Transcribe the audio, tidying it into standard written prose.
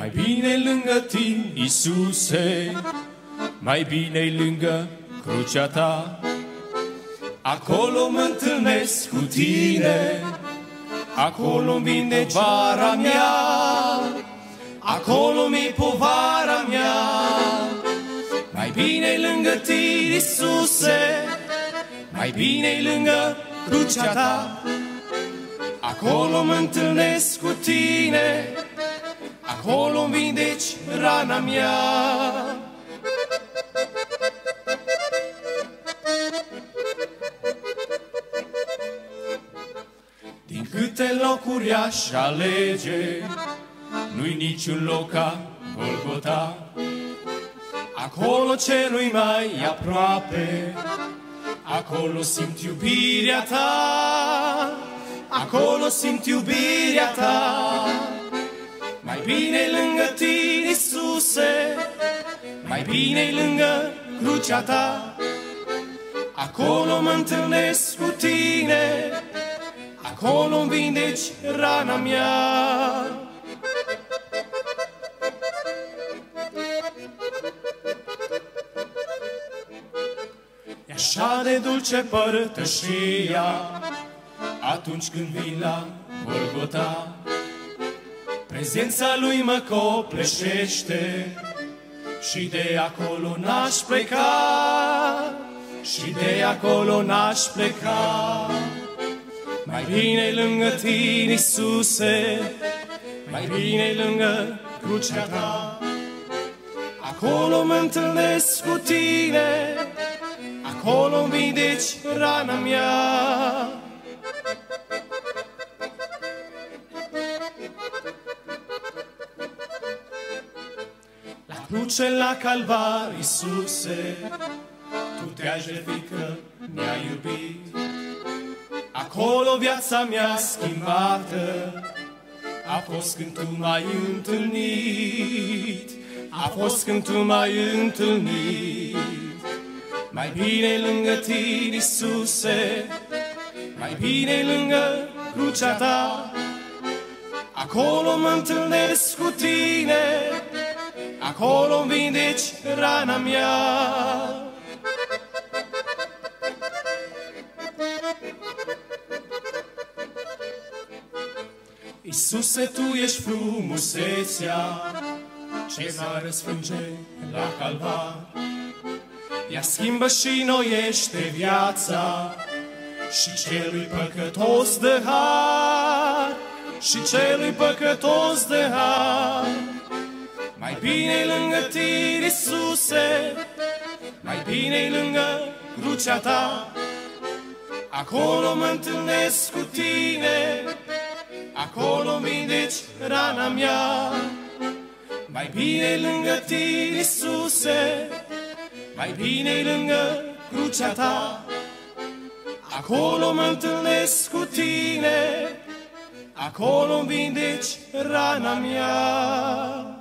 Mai bine lângă tine, Iisuse, mai bine lângă crucea ta. Acolo mă întâlnesc cu tine, acolo-mi vindeci povara mea, acolo mi-e povara mea. Mai bine lângă tine, Iisuse, mai bine lângă crucea ta. Acolo mă întâlnesc cu tine, acolo-mi vindeci rana mea. Din câte locuri aș alege, nu-i niciun loc ca Golgota. Acolo celui mai aproape, acolo simt iubirea ta, acolo simt iubirea ta. Mai bine lângă tine, Iisuse, mai bine lângă crucea ta. Acolo mă întâlnesc cu tine, acolo-mi vindeci rana mea. E așa de dulce părtășia atunci când vin la Golgota. Prezența lui mă copleșește și de acolo n-aș pleca, și de acolo n-aș pleca. Mai bine lângă tine, Iisuse, mai bine lângă crucea ta. Acolo mă întâlnesc cu tine, acolo-mi vindeci rana mea. La cruce, la Calvar, Iisuse, tu te-ai jertfit că mi-ai iubit. Acolo viața mea schimbată a fost când tu m-ai întâlnit, a fost când tu m-ai întâlnit. Mai bine lângă tine, Iisuse, mai bine lângă crucea ta. Acolo mă întâlnesc cu tine, acolo-mi vindeci rana mea. Iisuse, tu ești frumusețea ce va răsfrânge la Calvar. Ea schimbă și noiește viața și celui păcătos de har, și celui păcătos de har. Mai bine lângă tine, Iisuse, mai bine lângă crucea ta. Acolo mă întâlnesc cu tine, acolo-mi vindeci rana mea. Mai bine lângă tine, Iisuse, mai bine lângă crucea ta. Acolo mă întâlnesc cu tine, acolo-mi vindeci rana mea.